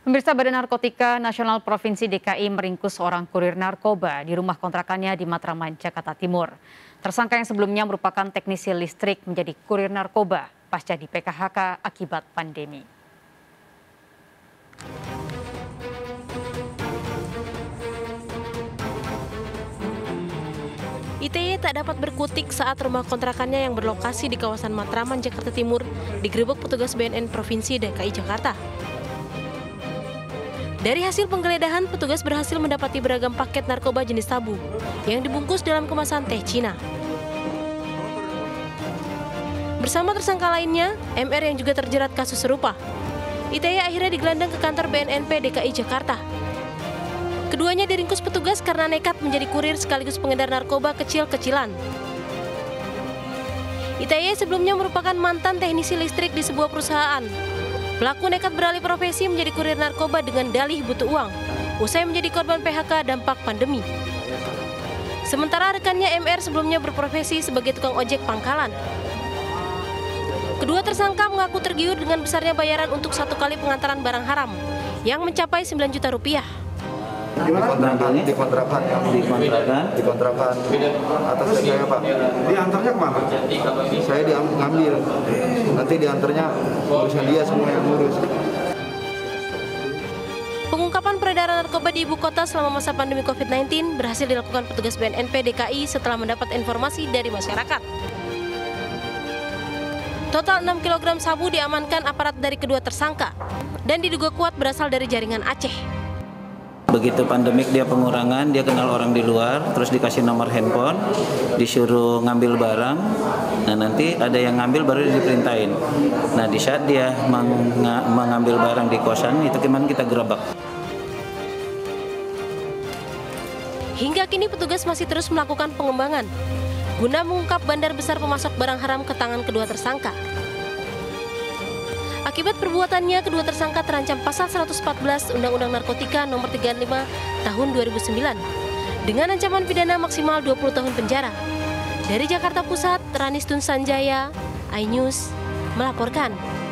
Pemirsa, Badan Narkotika Nasional Provinsi DKI meringkus seorang kurir narkoba di rumah kontrakannya di Matraman, Jakarta Timur. Tersangka yang sebelumnya merupakan teknisi listrik menjadi kurir narkoba pasca di PKHK akibat pandemi. ITY tak dapat berkutik saat rumah kontrakannya yang berlokasi di kawasan Matraman, Jakarta Timur digerebek petugas BNN Provinsi DKI Jakarta. Dari hasil penggeledahan, petugas berhasil mendapati beragam paket narkoba jenis sabu yang dibungkus dalam kemasan teh Cina. Bersama tersangka lainnya, MR yang juga terjerat kasus serupa, ITY akhirnya digelandang ke kantor BNNP DKI Jakarta. Keduanya diringkus petugas karena nekat menjadi kurir sekaligus pengedar narkoba kecil-kecilan. ITY sebelumnya merupakan mantan teknisi listrik di sebuah perusahaan. Pelaku nekat beralih profesi menjadi kurir narkoba dengan dalih butuh uang, usai menjadi korban PHK dampak pandemi. Sementara rekannya MR sebelumnya berprofesi sebagai tukang ojek pangkalan. Kedua tersangka mengaku tergiur dengan besarnya bayaran untuk satu kali pengantaran barang haram, yang mencapai 9 juta rupiah. Di kontrakan atas saya Pak. Diantarnya kemana? Saya diambil, nanti diantarnya urusan dia semua yang ngurus. Pengungkapan peredaran narkoba di ibu kota selama masa pandemi COVID-19 berhasil dilakukan petugas BNNP DKI setelah mendapat informasi dari masyarakat. Total 6 kg sabu diamankan aparat dari kedua tersangka dan diduga kuat berasal dari jaringan Aceh. Begitu pandemik dia pengurangan, dia kenal orang di luar, terus dikasih nomor handphone, disuruh ngambil barang, nah nanti ada yang ngambil baru diperintahin. Nah di saat dia mengambil barang di kosan, itu kemana kita gerebek. Hingga kini petugas masih terus melakukan pengembangan guna mengungkap bandar besar pemasok barang haram ke tangan kedua tersangka. Akibat perbuatannya, kedua tersangka terancam pasal 114 Undang-Undang Narkotika Nomor 35 Tahun 2009 dengan ancaman pidana maksimal 20 tahun penjara. Dari Jakarta Pusat, Ranistun Sanjaya, iNews melaporkan.